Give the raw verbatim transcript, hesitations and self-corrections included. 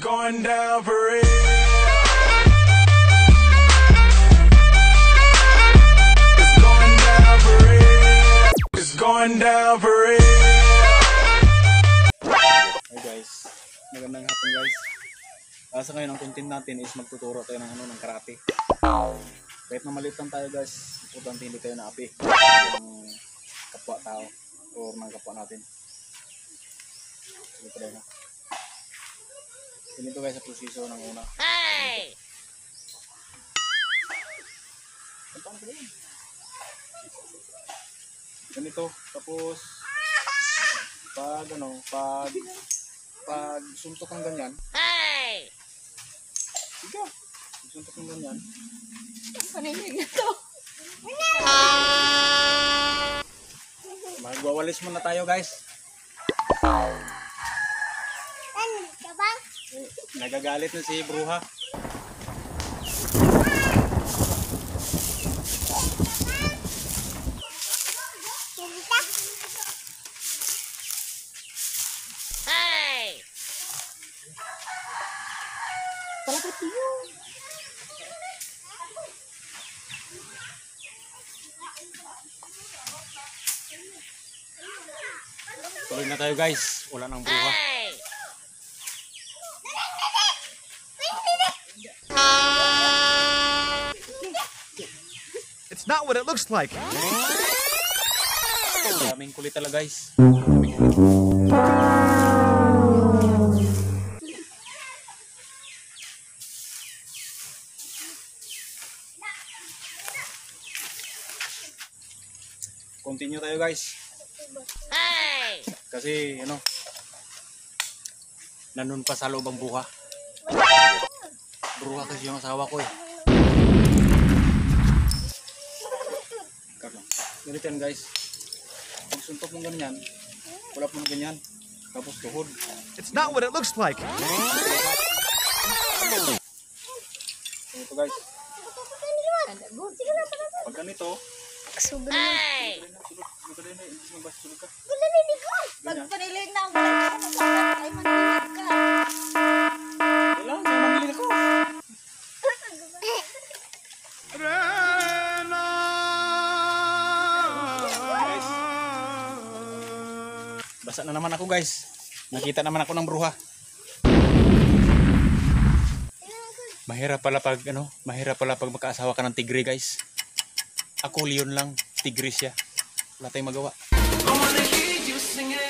going down for real. It's going down for real. It's going down for real. Hey guys, magandang hapon guys. Asa ngayon ang content natin is magtuturo tayo ng ano ng karate. Kahit na maliit lang tayo guys, importante hindi tayo naapi ng kapwa tao o ng kapwa natin. Ito tayo na. Ganito guys ang proseso ng una. Hey! Ganito, tapos pag ano, pag pag suntok ng ganyan. Hey! Sige, suntok ng ganyan. Panilig na to. Magwawalis muna tayo guys. Eh, nagagalit na si Bruha. Hey! Palapit yun. Tuloy na tayo guys. Wala nang Bruha. Hey! It's not what it looks like. Daming kulit talaga guys. Daming kulit. Continue tayo guys. Hey! Kasi ano, nandun pa sa loob ang buha. Bruha kasi yung asawa ko eh. Ganito yan guys. Pag suntok mong ganyan, wala po ng ganyan. Tapos tuhod. It's not what it looks like. Ganito guys. Pag ganito, Hey! Pag panilig na ako, ay manilig ka. kailangan sa mamili ko. Basa na naman ako guys. Nakita naman ako ng bruha. Mahirap pala pag ano, mahirap pala pag magkaasawa ka ng tigre guys. Ako leon lang, tigre siya. Wala tayong magawa.